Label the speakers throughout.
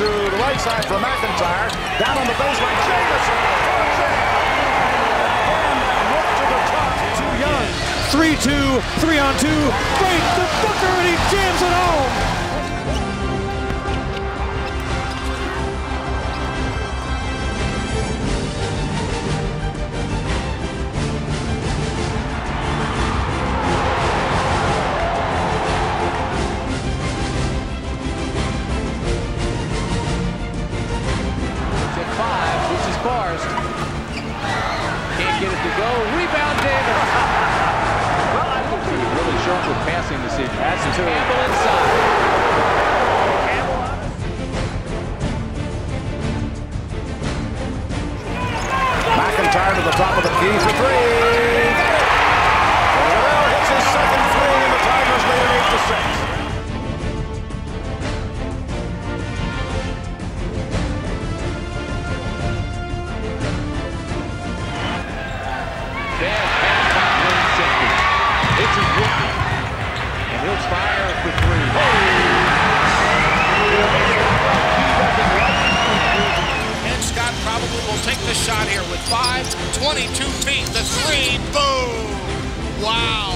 Speaker 1: to the right side for McIntyre. Down on the baseline, Jameson. And look to the top, too young.
Speaker 2: 3-2, 3-on-2, break the Booker, and he jams it home.
Speaker 3: Forrest can't get it to go. Rebound, Davis.
Speaker 4: Well, I think he was really sharp with passing decision.
Speaker 3: That's two. Campbell inside.
Speaker 1: McIntyre to the top of the key for three. Guerrero hits his second three, and the Tigers lead it 8-6.
Speaker 4: It's his rookie, and he'll fire for three.
Speaker 5: And Scott probably will take the shot here with 5:22 feet. The three, boom! Wow!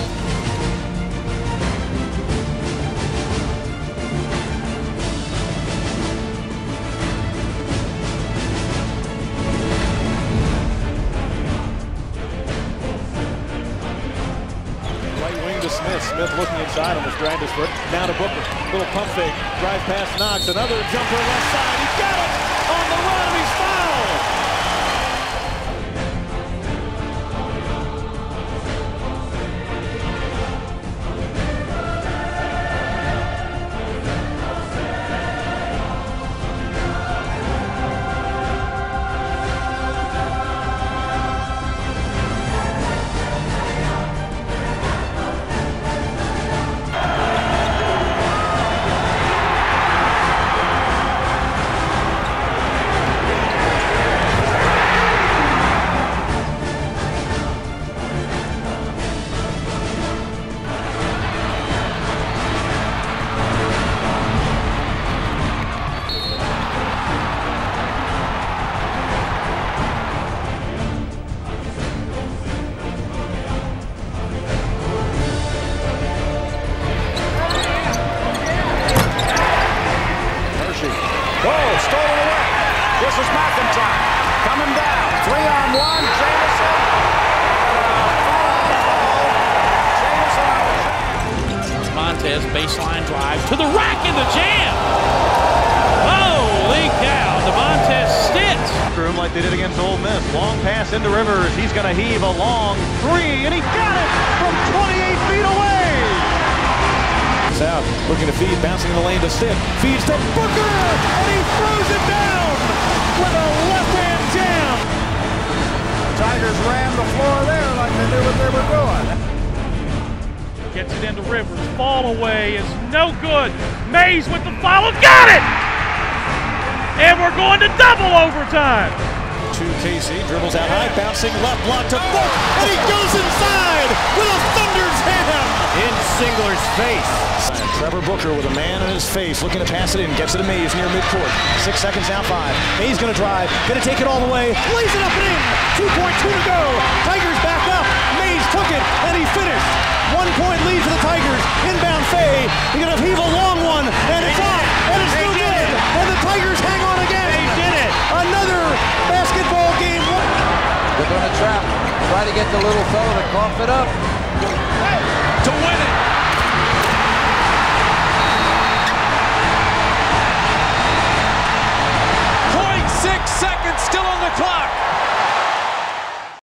Speaker 2: Smith looking inside on the strand his foot. Down to Booker. Little pump fake. Drive past Knox. Another jumper left side. He got it on the run, and he's fouled.
Speaker 1: Stolen away. This is McIntyre coming down. 3-on-1. Jameson.
Speaker 6: Montez baseline drive to the rack in the jam. Holy cow! DeMontez Stitz.
Speaker 2: Room like they did against Ole Miss. Long pass into Rivers. He's going to heave a long three, and he got it from 28 feet away. Out, looking to feed, bouncing in the lane to Stitt. Feeds to Booker, and he throws it down with a left-hand jam.
Speaker 1: Tigers ran the floor there like they knew what they were doing.
Speaker 6: Gets it into Rivers. Fall away is no good. Mays with the follow. Got it! And we're going to double overtime.
Speaker 2: To Casey, dribbles out high, bouncing left block to Book, and he goes inside with a thunder's jam in Singler's face. Trevor Booker with a man in his face, looking to pass it in, gets it to Mays near midcourt. 6 seconds down, 5. Mays going to drive, going to take it all the way, lays it up and in. 2.2 to go. Tigers back up. Mays took it, and he finished. 1 point lead for the Tigers. Inbound Fay. He's going to heave a long one, and it's off, and it's still good. And the Tigers hang on again. They did it. Another basketball game.
Speaker 3: They're going to trap. Try to get the little fella to cough it up.